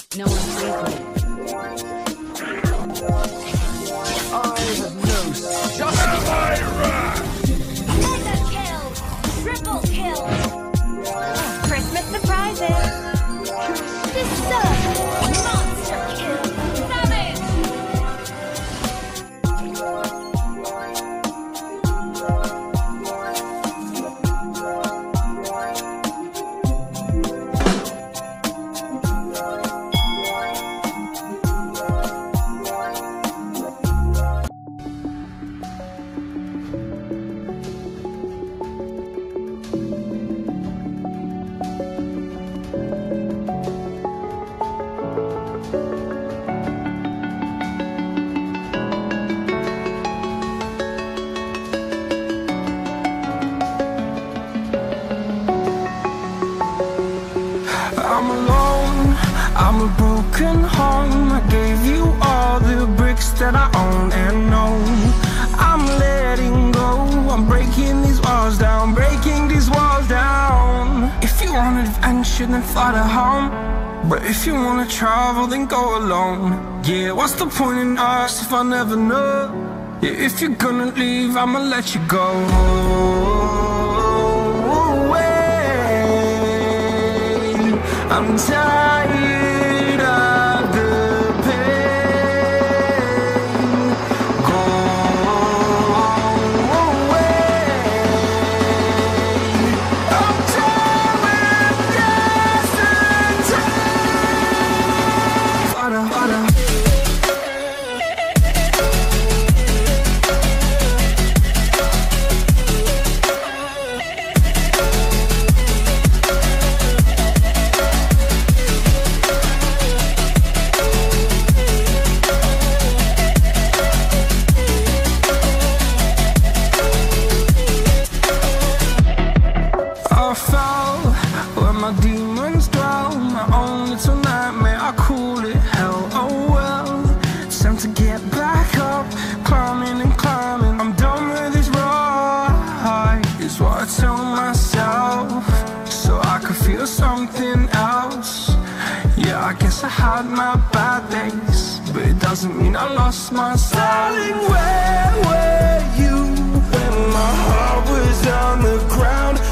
No one sees me. I have no just Mega kill! Triple kill! Christmas surprises! Deserve! Monster kill! Savage! I'm alone, I'm a broken home. I gave you all the bricks that I own and know. I'm letting go, I'm breaking these walls down, breaking these walls down. If you want adventure, then fly to home. But if you wanna travel, then go alone. Yeah, what's the point in us if I never know? Yeah, if you're gonna leave, I'ma let you go. I'm tired of the pain. Go away. I'm tired of yesterday. Harder, harder. I fell where my demons dwell. My own little nightmare, I call it hell. Oh well, it's time to get back up. Climbing and climbing, I'm done with this ride, is what I tell myself, so I could feel something else. Yeah, I guess I had my bad days, but it doesn't mean I lost myself. Darling, where were you when my heart was on the ground?